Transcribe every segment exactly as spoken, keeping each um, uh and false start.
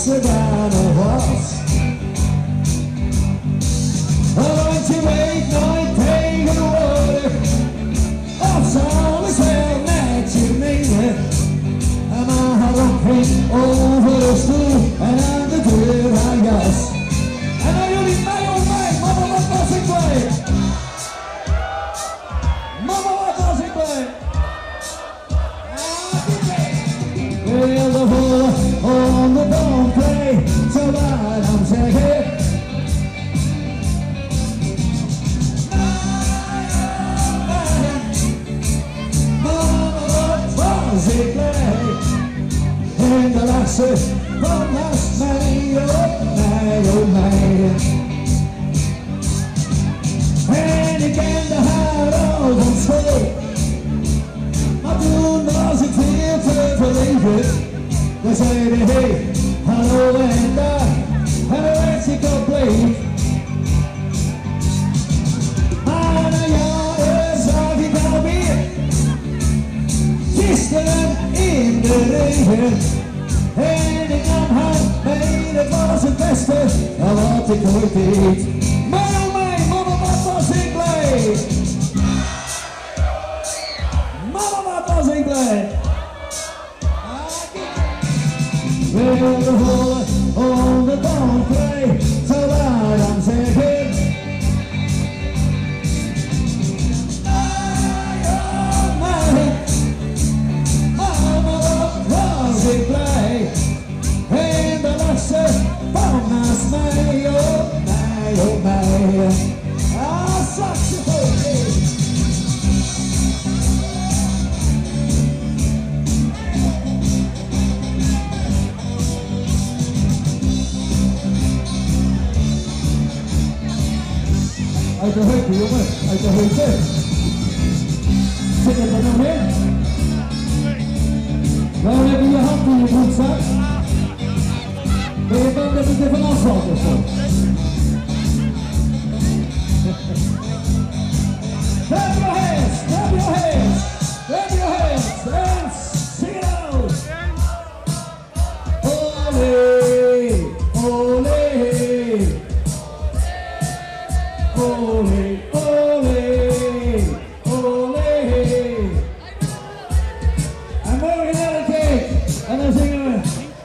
ze bijna was. Want je weet nooit tegenwoordig of ze alles wel met je menen. Maar haar rok hing over de stoel en aan de deur haar jas. En dan jullie mij of mij, mama wat was ik blij. Mama wat was ik blij. Wilde voelen onder de omkleed, zo waar dan zeggen. Ik blij en de laatste van naast mij, oh mij, oh mij. En ik kende haar al van school, maar toen was ik veel te verlegen. We zeiden hey, hallo en dag, en dan werd ik al bleek. Maar na jaren zag ik alweer gisteren in de regen en ik nam haar mee, dat was het beste wat ik ooit deed. Maar oh mij, mama wat was ik blij. Mama wat was ik blij. Wilde voelen onder de omkleed, zo waar dan zeggen. Ik blij en de laatste van naast mij, oh mij, oh mij. Ah, saxofoon. Uit de heupen, jongen, uit de heupen. Zit het er nog in? Waarom heb je je hand in je broekzak? Ben je bang dat het er vanaf valt of zo? Clap your hands, clap your hands, clap your hands and sing it out! Ole, ole, ole, ole, ole. En morgen elke keer, en dan zingen we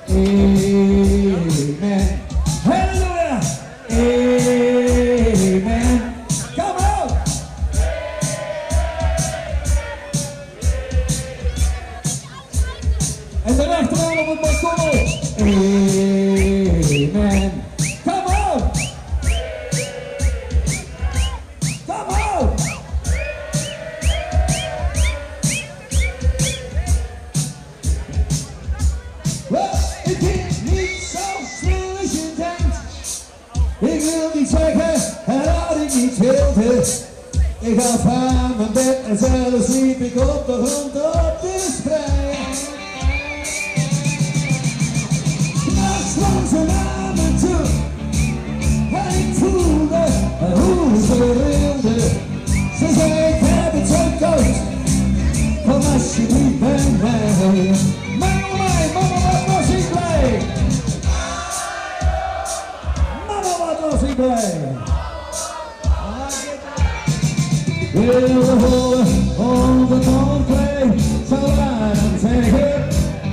Amen. Halleluja! Amen. Come on! En dan achteraan op het balkon. Amen. Come on! Come on! Ik ging niet zo snel als je denkt. Ik wil niet zeggen dat ik niet wilde. Ik ga van mijn bed en zelfs liep ik op de grond op de sprei. Nachts kwam ze naar me toe en ik voelde hoe ze wilde. Ze zei ik heb het zo koud, kom alsjeblieft bij mij. Maar oh mij, mama wat was ik blij. Mama wat was ik blij. Wilde voelen onder de omkleed, zo waar dan zeggen.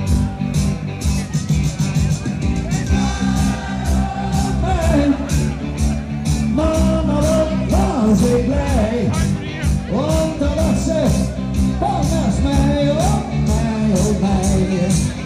Mama wat was ik blij. Want dan was ze van naast mij, oh mij, oh mij.